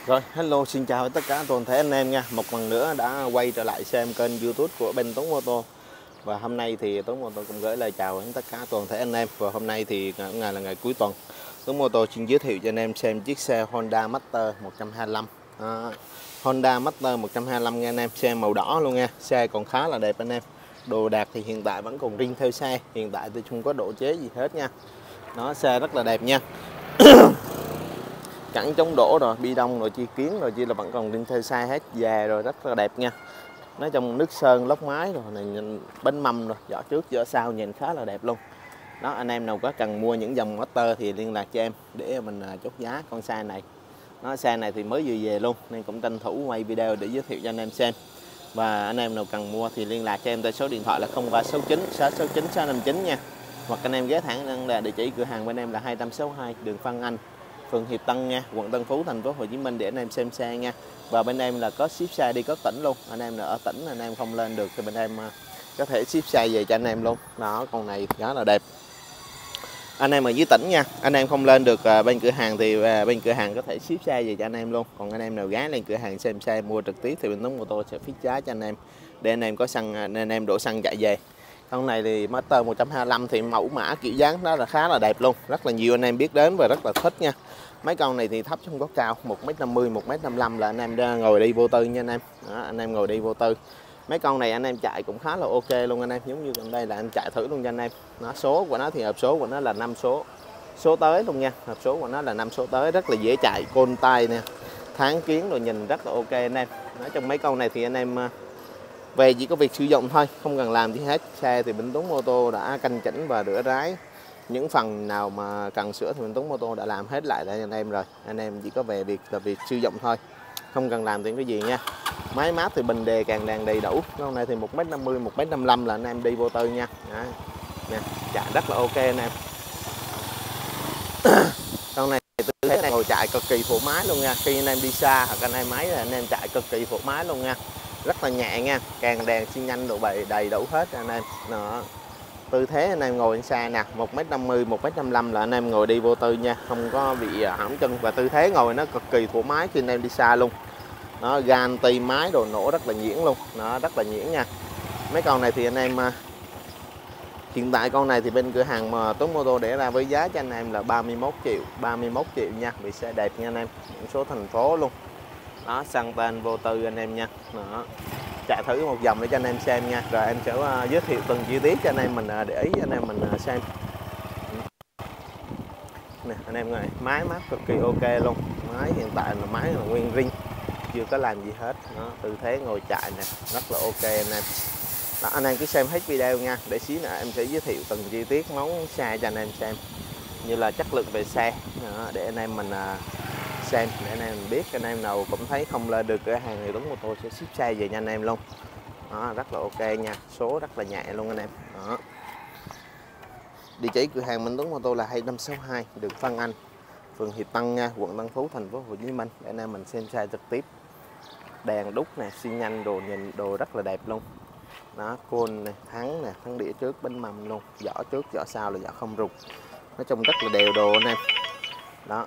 Rồi, hello, xin chào tất cả toàn thể anh em nha. Một lần nữa đã quay trở lại xem kênh YouTube của bên Tuấn Mô Tô. Và hôm nay thì Tuấn Mô Tô cũng gửi lời chào đến tất cả toàn thể anh em. Và hôm nay thì ngày là ngày cuối tuần. Tuấn Mô Tô xin giới thiệu cho anh em xem chiếc xe Honda Master 125. Honda Master 125 nha anh em, xe màu đỏ luôn nha. Xe còn khá là đẹp anh em. Đồ đạc thì hiện tại vẫn còn riêng theo xe. Hiện tại thì không có độ chế gì hết nha. Nó xe rất là đẹp nha. Cẳng chống đổ rồi, bi đông rồi, chi kiến rồi, chi là vẫn còn riêng theo size hết, già rồi, rất là đẹp nha. Nói trong nước sơn lốc mái rồi này, nhìn bánh mâm rồi, vỏ trước vỏ sau nhìn khá là đẹp luôn. Đó, anh em nào có cần mua những dòng Master thì liên lạc cho em để mình chốt giá con xe này. Nó xe này thì mới vừa về luôn nên cũng tranh thủ quay video để giới thiệu cho anh em xem. Và anh em nào cần mua thì liên lạc cho em tại số điện thoại là 0369 669 659 nha. Hoặc anh em ghé thẳng là địa chỉ cửa hàng bên em là 262 đường Phan Anh, phường Hiệp Tân nha, quận Tân Phú, thành phố Hồ Chí Minh để anh em xem xe nha. Và bên em là có ship xe đi các tỉnh luôn. Anh em là ở tỉnh anh em không lên được thì bên em có thể ship xe về cho anh em luôn. Đó, con này khá là đẹp. Anh em ở dưới tỉnh nha, anh em không lên được bên cửa hàng thì bên cửa hàng có thể ship xe về cho anh em luôn. Còn anh em nào ghé lên cửa hàng xem xe mua trực tiếp thì bên Tuấn Mô Tô sẽ fix giá cho anh em để anh em có xăng, anh em đổ xăng chạy về. Con này thì Master 125 thì mẫu mã kiểu dáng đó là khá là đẹp luôn, rất là nhiều anh em biết đến và rất là thích nha. Mấy con này thì thấp chứ không có cao, 1m50, 1m55 là anh em ra ngồi đi vô tư nha anh em. Đó, anh em ngồi đi vô tư. Mấy con này anh em chạy cũng khá là ok luôn anh em, giống như gần đây là anh chạy thử luôn cho anh em. Nó số của nó thì hộp số của nó là 5 số tới luôn nha. Hộp số của nó là 5 số tới, rất là dễ chạy, côn tay nè, tháng kiến rồi, nhìn rất là ok anh em. Nói trong mấy con này thì anh em về chỉ có việc sử dụng thôi, không cần làm gì hết. Xe thì bên Tuấn Mô Tô đã canh chỉnh và rửa ráy, những phần nào mà cần sửa thì bên Tuấn Mô Tô đã làm hết lại để anh em rồi. Anh em chỉ có về việc sử dụng thôi, không cần làm thêm cái gì nha. Máy mát thì bình đề càng đàn đầy đủ. Con này thì 1m50, 1m55 là anh em đi vô tư nha. Đó. Nè, chạy rất là ok anh em. Con này thì tư thế này ngồi chạy cực kỳ thoải mái luôn nha. Khi anh em đi xa hoặc anh em máy là anh em chạy cực kỳ thoải mái luôn nha. Rất là nhẹ nha, càng đèn xi nhanh độ bày đầy đủ hết anh em. Đó. Tư thế anh em ngồi xa nè, 1m50, 1m55 là anh em ngồi đi vô tư nha, không có bị hõm chân. Và tư thế ngồi nó cực kỳ thoải mái khi anh em đi xa luôn. Nó gan ti máy đồ nổ rất là nhuyễn luôn, nó rất là nhuyễn nha. Mấy con này thì anh em hiện tại con này thì bên cửa hàng mà Tuấn Mô Tô để ra với giá cho anh em là 31 triệu nha. Bị xe đẹp nha anh em, biển số thành phố luôn. Đó, sang tên vô tư anh em nha. Đó. Chạy thử một vòng để cho anh em xem nha, rồi em sẽ giới thiệu từng chi tiết cho anh em mình để ý, anh em mình xem. Nè anh em ơi, máy mát cực kỳ ok luôn. Máy hiện tại là máy là nguyên zin, chưa có làm gì hết. Đó, tư thế ngồi chạy nè, rất là ok anh em. Đó, anh em cứ xem hết video nha, để xí nữa em sẽ giới thiệu từng chi tiết món xe cho anh em xem, như là chất lượng về xe. Đó, để anh em mình xem, để anh em biết. Anh em nào cũng thấy không lên được cửa hàng thì Tuấn Mô Tô sẽ ship xe về cho anh em luôn. Đó, rất là ok nha, số rất là nhẹ luôn anh em. Đó. Địa chỉ cửa hàng mình Tuấn Mô Tô là 2562 đường Phan Anh, phường Hiệp Tân nha, quận Tân Phú, thành phố Hồ Chí Minh để anh em mình xem xe trực tiếp. Đèn đúc nè, xi nhanh đồ, nhìn đồ rất là đẹp luôn. Đó, côn nè, thắng đĩa trước, bánh mâm luôn, vỏ trước vỏ sau là vỏ không rụt. Nói chung rất là đều đồ anh em. Đó.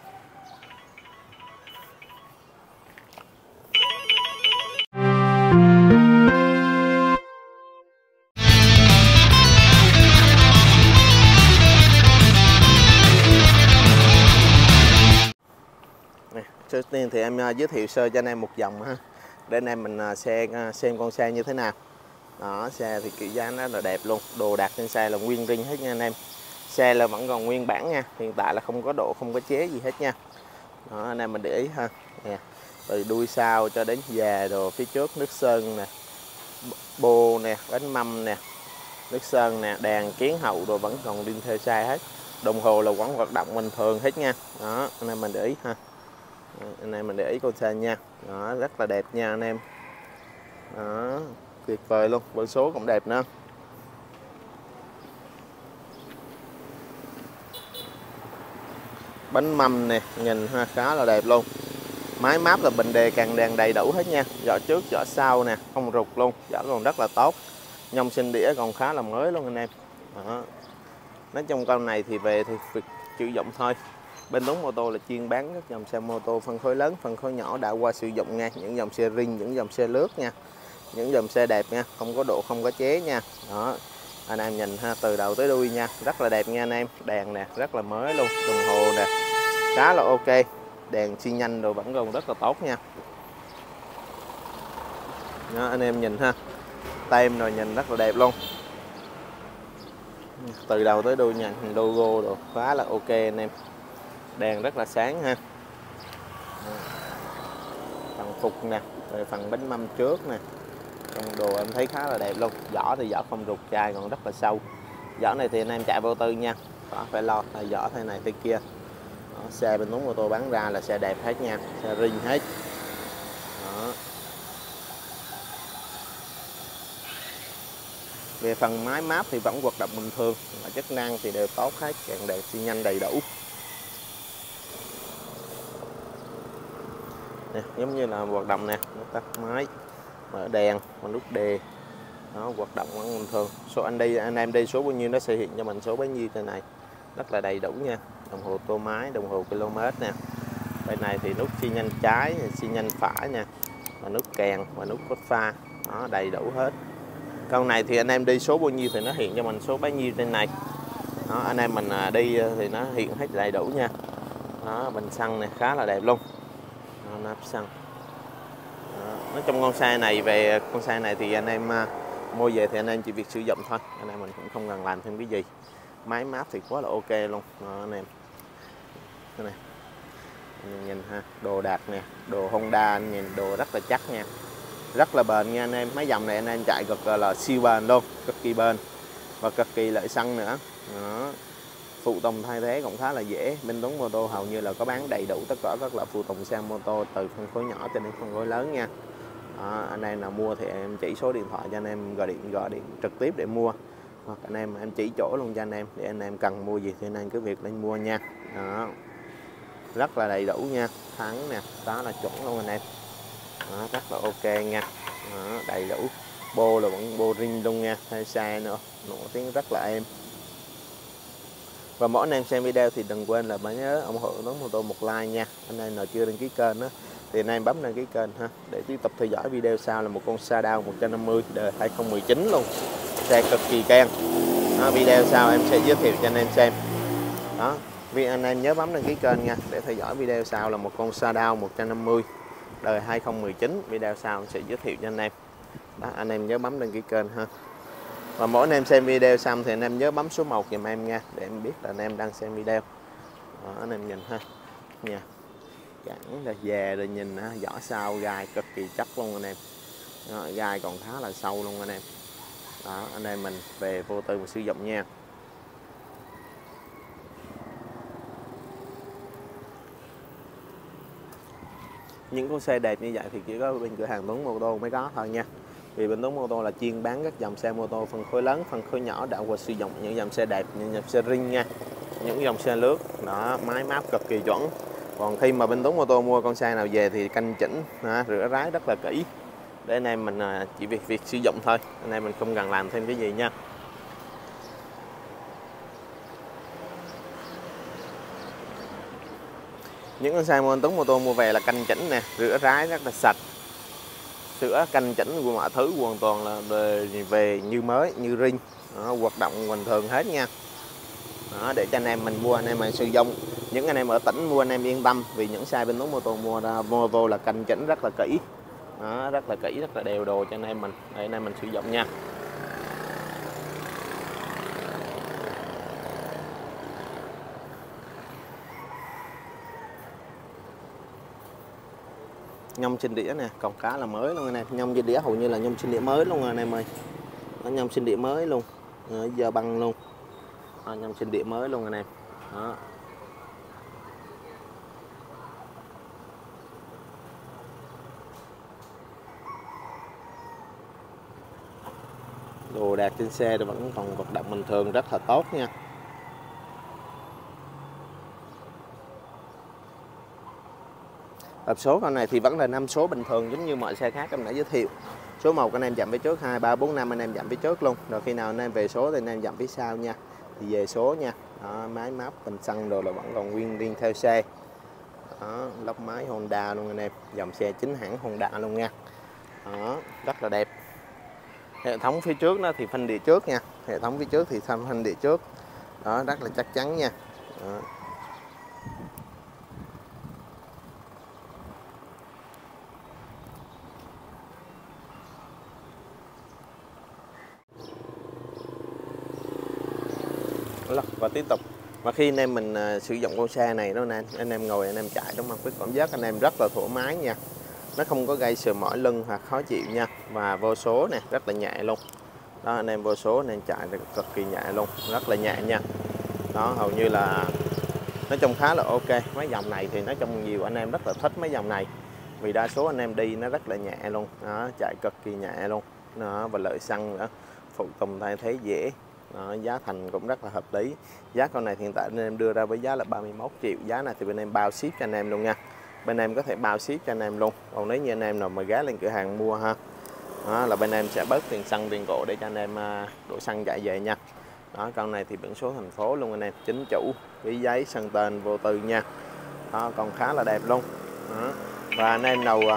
Trước tiên thì em giới thiệu sơ cho anh em một vòng ha, để anh em mình xem con xe như thế nào. Đó, xe thì kiểu dáng nó là đẹp luôn, đồ đạc trên xe là nguyên zin hết nha anh em. Xe là vẫn còn nguyên bản nha, hiện tại là không có độ, không có chế gì hết nha. Đó, anh em mình để ý ha. Nè, từ đuôi sau cho đến già đồ, phía trước nước sơn nè, bô nè, bánh mâm nè, nước sơn nè, đèn kiến hậu đồ vẫn còn đi theo xe hết. Đồng hồ là vẫn hoạt động bình thường hết nha. Đó, anh em mình để ý ha. Anh em mình để ý con xe nha. Đó, rất là đẹp nha anh em. Đó, tuyệt vời luôn, biển số cũng đẹp nữa. Bánh mâm nè, nhìn ha, khá là đẹp luôn. Máy máp là bình đề càng đèn đầy đủ hết nha, vỏ trước vỏ sau nè, không rụt luôn, vỏ còn rất là tốt. Nhông sinh đĩa còn khá là mới luôn anh em. Đó. Nói chung con này thì về thì việc sử dụng thôi, Bên Tuấn Mô Tô là chuyên bán các dòng xe mô tô phân khối lớn, phân khối nhỏ đã qua sử dụng nha, những dòng xe Ring, những dòng xe lướt nha, những dòng xe đẹp nha, không có độ, không có chế nha. Đó, anh em nhìn ha, từ đầu tới đuôi nha, rất là đẹp nha anh em. Đèn nè, rất là mới luôn, đồng hồ nè, khá là ok, đèn xi nhanh rồi vẫn còn rất là tốt nha. Đó, anh em nhìn ha, tem rồi nhìn rất là đẹp luôn, từ đầu tới đuôi nha, logo rồi khá là ok anh em, đèn rất là sáng ha. Phần phục nè, rồi phần bánh mâm trước nè, trong đồ em thấy khá là đẹp luôn. Vỏ thì vỏ không rụt, chai còn rất là sâu. Vỏ này thì anh em chạy vô tư nha, có phải lo là vỏ thế này thế kia. Đó, xe bên Tuấn Mô Tô bán ra là xe đẹp hết nha, xe Ring hết. Đó. Về phần máy map thì vẫn hoạt động bình thường, và chức năng thì đều tốt hết, đèn xi nhanh đầy đủ. Nè, giống như là hoạt động nè, tắt máy, mở đèn, và nút đề, nó hoạt động vẫn bình thường. Số anh em đi số bao nhiêu nó sẽ hiện cho mình số bấy nhiêu trên này, rất là đầy đủ nha. Đồng hồ tua máy, đồng hồ km nè. Bên này thì nút xi nhanh trái, xi nhanh phải nha, và nút kèn và nút cốt pha, nó đầy đủ hết. Con này thì anh em đi số bao nhiêu thì nó hiện cho mình số bấy nhiêu trên này. Đó, anh em mình đi thì nó hiện hết đầy đủ nha. Đó, bình xăng này khá là đẹp luôn. Đó, nắp xăng. Đó, nói chung con xe này, về con xe này thì anh em mua về thì anh em chỉ việc sử dụng thôi, anh em mình cũng không cần làm thêm cái gì. Máy map thì quá là ok luôn. Đó, anh em cái này anh nhìn ha, đồ đạc nè, đồ Honda anh nhìn đồ rất là chắc nha, rất là bền nha anh em. Mấy dòng này anh em chạy cực là siêu bền luôn, cực kỳ bền và cực kỳ lợi xăng nữa. Đó. Phụ tùng thay thế cũng khá là dễ. Bên Tuấn Mô Tô hầu như là có bán đầy đủ tất cả các loại phụ tùng xe mô tô, từ phân khối nhỏ cho đến phân khối lớn nha. Đó, anh em nào mua thì em chỉ số điện thoại cho anh em gọi điện trực tiếp để mua, hoặc anh em chỉ chỗ luôn cho anh em, để anh em cần mua gì thì anh em cứ việc lên mua nha. Đó. Rất là đầy đủ nha, thắng nè, đó là chuẩn luôn anh em. Đó, rất là ok nha. Đó, đầy đủ, bô là vẫn bô Ring luôn nha, hay xe nữa, nổi tiếng rất là êm. Và mỗi anh em xem video thì đừng quên là nhớ ủng hộ Tuấn Mô Tô một like nha. Anh em nào chưa đăng ký kênh đó thì anh em bấm đăng ký kênh ha, để tiếp tục theo dõi video sau là một con Shadow 150 đời 2019 luôn, xe cực kỳ keng. Đó, video sau em sẽ giới thiệu cho anh em xem. Đó, vì anh em nhớ bấm đăng ký kênh nha, để theo dõi video sau là một con Shadow 150 đời 2019, video sau sẽ giới thiệu cho anh em. Đó, anh em nhớ bấm đăng ký kênh ha. Và mỗi anh em xem video xong thì anh em nhớ bấm số 1 giùm em nha, để em biết là anh em đang xem video. Đó, anh em nhìn ha nha, cẳng là về rồi, nhìn ha, vỏ sau gai cực kỳ chắc luôn anh em. Đó, gai còn khá là sâu luôn anh em. Đó, anh em mình về vô tư mà sử dụng nha. Những con xe đẹp như vậy thì chỉ có bên cửa hàng Tuấn Mô Tô mới có thôi nha. Vì bên Tuấn Mô Tô là chuyên bán các dòng xe mô tô phân khối lớn, phân khối nhỏ đã qua sử dụng, những dòng xe đẹp, những dòng xe Ring nha, những dòng xe lướt. Đó, máy map cực kỳ chuẩn. Còn khi mà bên Tuấn Mô Tô mua con xe nào về thì canh chỉnh, rửa ráy rất là kỹ, để anh em mình chỉ việc sử dụng thôi, anh em mình không cần làm thêm cái gì nha. Những con xe bên Tuấn Mô Tô mua về là canh chỉnh nè, rửa ráy rất là sạch, sữa canh chỉnh của mọi thứ hoàn toàn là về như mới, như Ring. Đó, hoạt động bình thường hết nha. Đó, để cho anh em mình mua, anh em mình sử dụng. Những anh em ở tỉnh mua anh em yên tâm, vì những xe bên Tuấn Mô Tô mua ra vô là canh chỉnh rất là kỹ. Đó, rất là kỹ, rất là đều đồ cho anh em mình, để anh em mình sử dụng nha. Nhông trên đĩa nè, còn khá là mới luôn anh em. Nhông trên đĩa hầu như là nhông trên đĩa mới luôn anh em ơi. Nó nhông trên đĩa mới luôn, giờ băng luôn. Nhông trên đĩa mới luôn anh em. Đó. Đồ đạc trên xe thì vẫn còn hoạt động bình thường, rất là tốt nha. Hộp số con này thì vẫn là 5 số bình thường giống như mọi xe khác em đã giới thiệu. Số 1 anh em dặm phía trước, 2, 3, 4, 5 anh em dặm phía trước luôn. Rồi khi nào anh em về số thì anh em dặm phía sau nha. Thì về số nha. Đó, máy móc bình xăng đồ là vẫn còn nguyên riêng theo xe. Đó, lốc máy Honda luôn anh em, dòng xe chính hãng Honda luôn nha. Đó, rất là đẹp. Hệ thống phía trước đó thì phanh đĩa trước nha, hệ thống phía trước thì phanh đĩa trước. Đó, rất là chắc chắn nha. Đó. Và tiếp tục, và khi anh em mình sử dụng con xe này đó anh em ngồi anh em chạy đúng không, cái cảm giác anh em rất là thoải mái nha, nó không có gây sờ mỏi lưng hoặc khó chịu nha. Và vô số nè rất là nhẹ luôn đó, anh em vô số anh em chạy cực kỳ nhẹ luôn, rất là nhẹ nha. Đó, hầu như là nói chung khá là ok. Mấy dòng này thì nói chung nhiều anh em rất là thích mấy dòng này, vì đa số anh em đi nó rất là nhẹ luôn đó, chạy cực kỳ nhẹ luôn đó. Và lợi xăng nữa, phụ tùng thay thế dễ đó, giá thành cũng rất là hợp lý. Giá con này hiện tại anh em đưa ra với giá là 31 triệu. Giá này thì bên em bao ship cho anh em luôn nha, bên em có thể bao ship cho anh em luôn. Còn nếu như anh em nào mà ghé lên cửa hàng mua ha, đó, là bên em sẽ bớt tiền xăng tiền cộ để cho anh em đổ xăng chạy về nha. Đó, con này thì biển số thành phố luôn anh em, chính chủ, ký giấy, sang tên, vô tư nha. Đó, còn khá là đẹp luôn đó. Và anh em nào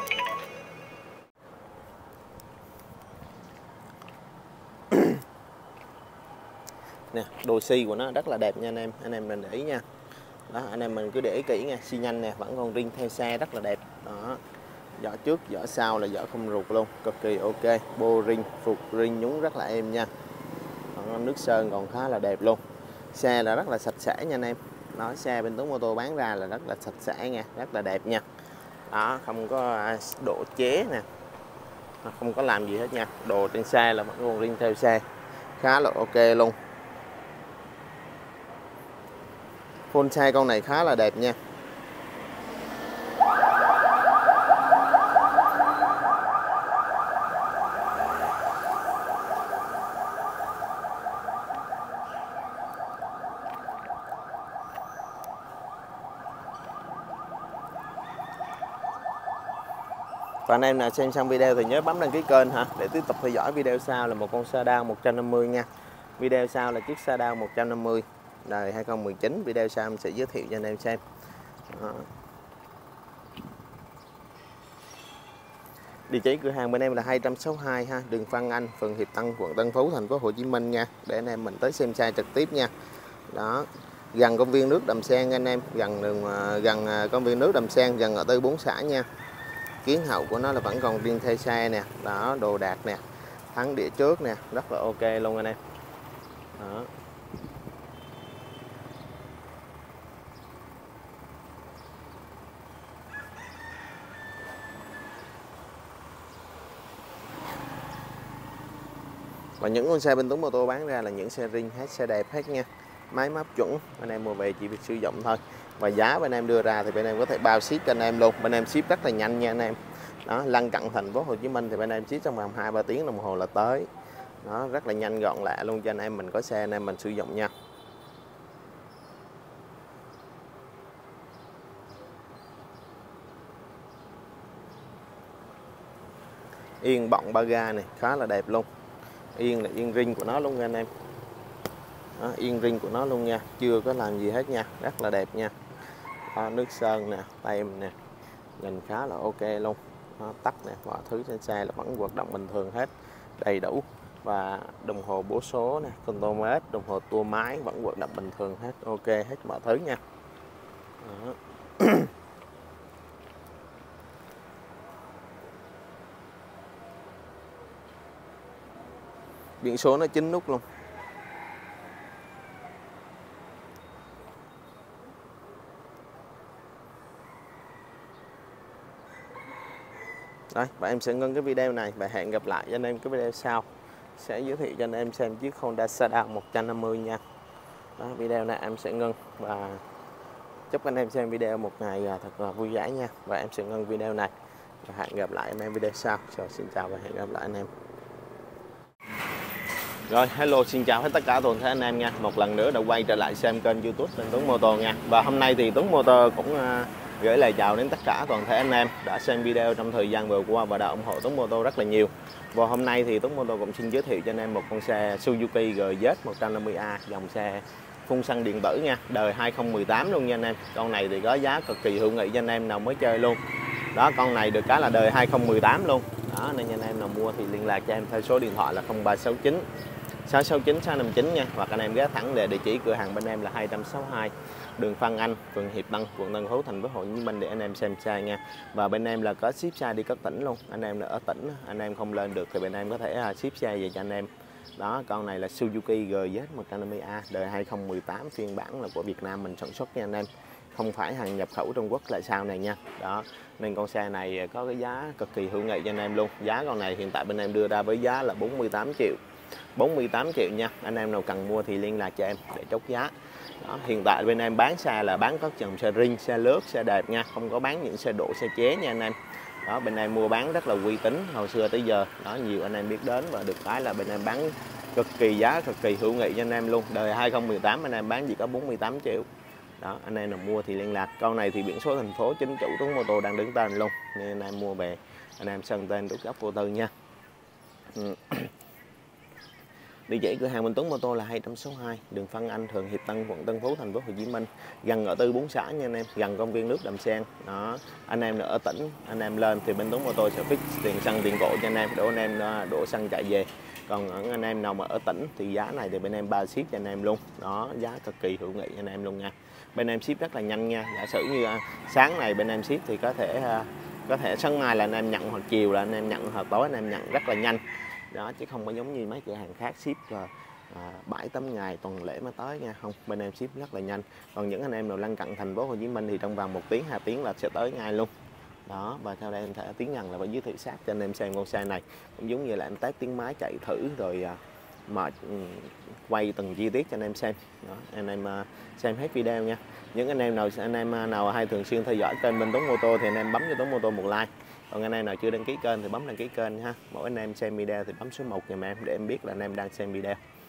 nè, đồ xi của nó rất là đẹp nha anh em mình để ý nha. Đó, anh em mình cứ để ý kỹ nha, xi nhanh nè, vẫn còn riêng theo xe rất là đẹp. Đó, vỏ trước vỏ sau là vỏ không ruột luôn, cực kỳ ok. Bô ring, phục ring nhúng rất là êm nha. Đó, nước sơn còn khá là đẹp luôn. Xe là rất là sạch sẽ nha anh em. Đó, xe bên Tuấn Mô Tô bán ra là rất là sạch sẽ nha, rất là đẹp nha. Đó, không có độ chế nè, không có làm gì hết nha. Đồ trên xe là vẫn còn riêng theo xe, khá là ok luôn. Full xe con này khá là đẹp nha. Và anh em nào xem xong video thì nhớ bấm đăng ký kênh ha, để tiếp tục theo dõi video sau là một con Sedan 150 nha. Video sau là chiếc Sedan 150 đời 2019, video sau em sẽ giới thiệu cho anh em xem. Đó. Địa chỉ cửa hàng bên em là 262 ha, đường Phan Anh, phường Hiệp Tân, quận Tân Phú, thành phố Hồ Chí Minh nha, để anh em mình tới xem xe trực tiếp nha. Đó, gần công viên nước Đầm Sen anh em, gần công viên nước Đầm Sen, gần ngã tư 4 xã nha. Kiến hậu của nó là vẫn còn riêng theo xe nè, đó, đồ đạc nè, thắng đĩa trước nè, rất là ok luôn anh em. Đó. Và những con xe bên Tuấn Mô Tô bán ra là những xe riêng hết, xe đẹp hết nha, máy móc chuẩn, anh em mua về chỉ việc sử dụng thôi. Và giá bên em đưa ra thì bên em có thể bao ship cho anh em luôn, bên em ship rất là nhanh nha anh em. Đó, lân cận thành phố Hồ Chí Minh thì bên em ship trong vòng 2-3 tiếng đồng hồ là tới. Đó, rất là nhanh gọn lẹ luôn cho anh em mình có xe anh em mình sử dụng nha. Yên bọng ba ga này khá là đẹp luôn, yên là yên ring của nó luôn anh em. Đó, yên ring của nó luôn nha, chưa có làm gì hết nha, rất là đẹp nha. Đó, nước sơn nè, tem nè, nhìn khá là ok luôn. Đó, tắt nè, mọi thứ trên xe là vẫn hoạt động bình thường hết, đầy đủ. Và đồng hồ bổ số nè, contomet, đồng hồ tua máy vẫn hoạt động bình thường hết, ok hết mọi thứ nha. Đó. Biển số nó 9 nút luôn. Đấy, và em sẽ ngưng cái video này và hẹn gặp lại cho anh em cái video sau, sẽ giới thiệu cho anh em xem chiếc Honda Sedan 150 nha. Đó, video này em sẽ ngưng và chúc anh em xem video một ngày thật là vui vẻ nha. Và em sẽ ngưng video này và hẹn gặp lại anh em video sau. Rồi, xin chào và hẹn gặp lại anh em. Rồi, hello, xin chào hết tất cả toàn thể anh em nha. Một lần nữa đã quay trở lại xem kênh YouTube tên Tuấn Mô Tô nha. Và hôm nay thì Tuấn Mô Tô cũng gửi lời chào đến tất cả toàn thể anh em đã xem video trong thời gian vừa qua và đã ủng hộ Tuấn Mô Tô rất là nhiều. Và hôm nay thì Tuấn Mô Tô cũng xin giới thiệu cho anh em một con xe Suzuki GZ 150A, dòng xe phun xăng điện tử nha, đời 2018 luôn nha anh em. Con này thì có giá cực kỳ hữu nghị cho anh em nào mới chơi luôn. Đó, con này được cái là đời 2018 luôn. Đó, nên anh em nào mua thì liên lạc cho em theo số điện thoại là 0369 669 659 nha, hoặc anh em ghé thẳng về địa chỉ cửa hàng bên em là 262 đường Phan Anh, phường Hiệp Tân, quận Tân Phú, thành phố Hồ Chí Minh để anh em xem xe nha. Và bên em là có ship xe đi các tỉnh luôn. Anh em là ở tỉnh, anh em không lên được thì bên em có thể ship xe về cho anh em. Đó, con này là Suzuki GZ150A đời 2018, phiên bản là của Việt Nam mình sản xuất nha anh em, không phải hàng nhập khẩu Trung Quốc lại sau này nha. Đó, nên con xe này có cái giá cực kỳ hữu nghị cho anh em luôn. Giá con này hiện tại bên em đưa ra với giá là 48 triệu. 48 triệu nha. Anh em nào cần mua thì liên lạc cho em để chốt giá. Đó, hiện tại bên em bán xe là bán các dòng xe Ring, xe lướt, xe đẹp nha, không có bán những xe độ, xe chế nha anh em. Đó, bên em mua bán rất là uy tín hồi xưa tới giờ. Đó, nhiều anh em biết đến và được cái là bên em bán cực kỳ giá cực kỳ hữu nghị cho anh em luôn. Đời 2018 anh em bán chỉ có 48 triệu. Đó, anh em nào mua thì liên lạc. Con này thì biển số thành phố chính chủ Tuấn Mô Tô đang đứng tên luôn, nên anh em mua về anh em sơn tên đúc gấp vô tư nha. Địa chỉ cửa hàng Minh Tuấn Mô Tô là 262 đường Phan Anh, phường Hiệp Tân, quận Tân Phú, thành phố Hồ Chí Minh, gần ngã tư 4 xã nha anh em, gần công viên nước Đầm Sen. Đó, anh em ở tỉnh anh em lên thì bên Tuấn Mô Tô sẽ fix tiền xăng tiền cộ cho anh em, đổ anh em đổ xăng chạy về. Còn anh em nào mà ở tỉnh thì giá này thì bên em 3 ship cho anh em luôn. Đó, giá cực kỳ hữu nghị cho anh em luôn nha. Bên em ship rất là nhanh nha. Giả sử như sáng này bên em ship thì có thể sáng mai là anh em nhận, hoặc chiều là anh em nhận, hoặc tối anh em nhận, rất là nhanh. Đó, chứ không có giống như mấy cửa hàng khác ship là 7-8 ngày tuần lễ mới tới nha. Không, bên em ship rất là nhanh. Còn những anh em nào lân cận thành phố Hồ Chí Minh thì trong vòng 1 tiếng 2 tiếng là sẽ tới ngay luôn. Đó, và theo đây em sẽ tiến hành là phải giới thiệu sát cho anh em xem con xe này, cũng giống như là em test tiếng máy chạy thử rồi quay từng chi tiết cho anh em xem. Đó, anh em xem hết video nha. Những anh em nào hay thường xuyên theo dõi kênh bên Tuấn Mô Tô thì anh em bấm cho Tuấn Mô Tô một like. Còn anh em nào chưa đăng ký kênh thì bấm đăng ký kênh ha. Mỗi anh em xem video thì bấm số 1 giùm em để em biết là anh em đang xem video.